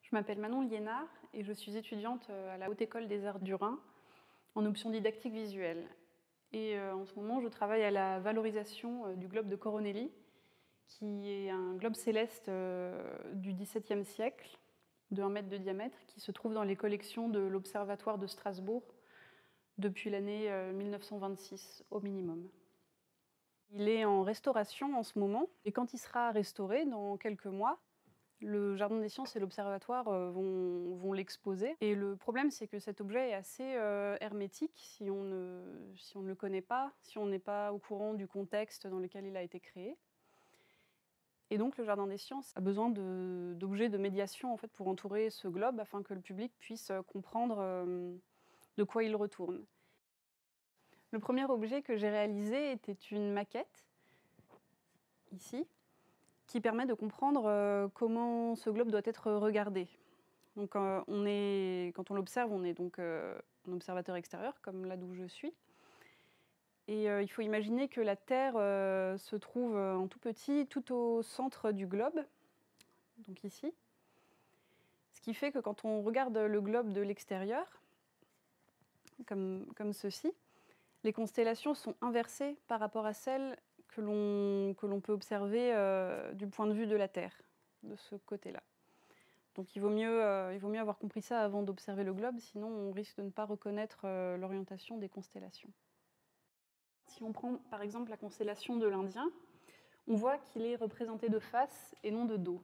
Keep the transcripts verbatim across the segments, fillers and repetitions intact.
Je m'appelle Manon Liénard et je suis étudiante à la Haute École des Arts du Rhin en option didactique visuelle. Et en ce moment, je travaille à la valorisation du globe de Coronelli, qui est un globe céleste du dix-septième siècle, de un mètre de diamètre, qui se trouve dans les collections de l'Observatoire de Strasbourg depuis l'année mille neuf cent vingt-six au minimum. Il est en restauration en ce moment, et quand il sera restauré, dans quelques mois, le Jardin des Sciences et l'Observatoire vont, vont l'exposer. Et le problème, c'est que cet objet est assez euh, hermétique si on, ne, si on ne le connaît pas, si on n'est pas au courant du contexte dans lequel il a été créé. Et donc le Jardin des Sciences a besoin d'objets de, de médiation en fait, pour entourer ce globe afin que le public puisse comprendre euh, de quoi il retourne. Le premier objet que j'ai réalisé était une maquette, ici, qui permet de comprendre euh, comment ce globe doit être regardé. Donc, euh, on est, quand on l'observe, on est donc euh, un observateur extérieur, comme là d'où je suis. Et euh, il faut imaginer que la Terre euh, se trouve en tout petit, tout au centre du globe, donc ici. Ce qui fait que quand on regarde le globe de l'extérieur, comme, comme ceci, les constellations sont inversées par rapport à celles que l'on que l'on peut observer euh, du point de vue de la Terre, de ce côté-là. Donc il vaut, mieux, euh, il vaut mieux avoir compris ça avant d'observer le globe, sinon on risque de ne pas reconnaître euh, l'orientation des constellations. Si on prend par exemple la constellation de l'Indien, on voit qu'il est représenté de face et non de dos.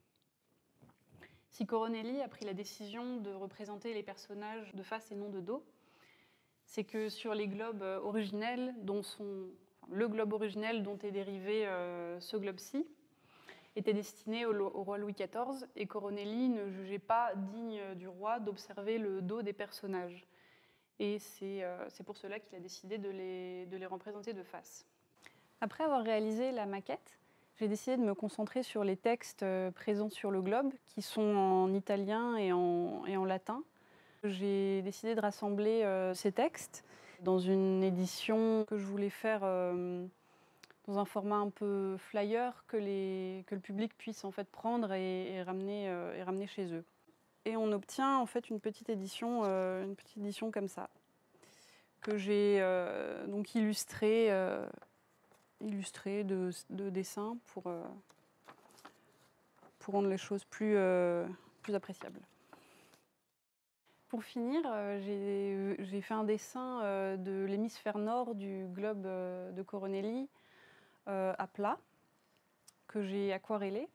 Si Coronelli a pris la décision de représenter les personnages de face et non de dos, c'est que sur les globes originels, dont sont, enfin, le globe originel dont est dérivé euh, ce globe-ci, était destiné au, au roi Louis quatorze, et Coronelli ne jugeait pas digne du roi d'observer le dos des personnages. Et c'est euh, pour cela qu'il a décidé de les, de les représenter de face. Après avoir réalisé la maquette, j'ai décidé de me concentrer sur les textes présents sur le globe, qui sont en italien et en, et en latin. J'ai décidé de rassembler euh, ces textes dans une édition que je voulais faire euh, dans un format un peu flyer que, les, que le public puisse en fait prendre et, et, ramener, euh, et ramener chez eux. Et on obtient en fait une petite édition, euh, une petite édition comme ça, que j'ai euh, donc illustrée, euh, illustrée de, de dessins pour, euh, pour rendre les choses plus, euh, plus appréciables. Pour finir, euh, j'ai fait un dessin euh, de l'hémisphère nord du globe euh, de Coronelli euh, à plat, que j'ai aquarellé.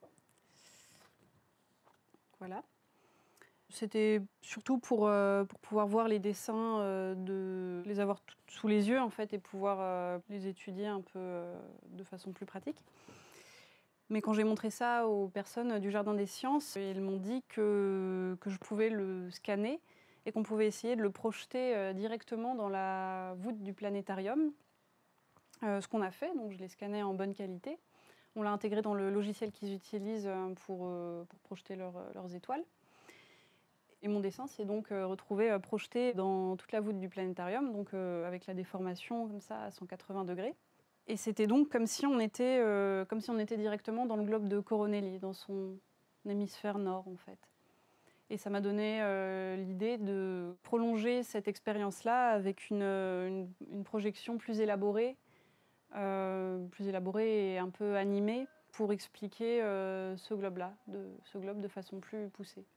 Voilà. C'était surtout pour, euh, pour pouvoir voir les dessins, euh, de les avoir sous les yeux en fait, et pouvoir euh, les étudier un peu euh, de façon plus pratique. Mais quand j'ai montré ça aux personnes du Jardin des Sciences, ils m'ont dit que, que je pouvais le scanner et qu'on pouvait essayer de le projeter euh, directement dans la voûte du planétarium. Euh, ce qu'on a fait, donc je l'ai scanné en bonne qualité. On l'a intégré dans le logiciel qu'ils utilisent pour, euh, pour projeter leur, leurs étoiles. Et mon dessin s'est donc euh, retrouvé euh, projeté dans toute la voûte du planétarium, donc euh, avec la déformation comme ça à cent quatre-vingts degrés. Et c'était donc comme si, on était, euh, comme si on était directement dans le globe de Coronelli, dans son hémisphère nord en fait. Et ça m'a donné euh, l'idée de prolonger cette expérience-là avec une, une, une projection plus élaborée, euh, plus élaborée et un peu animée pour expliquer euh, ce globe-là, de, ce globe de façon plus poussée.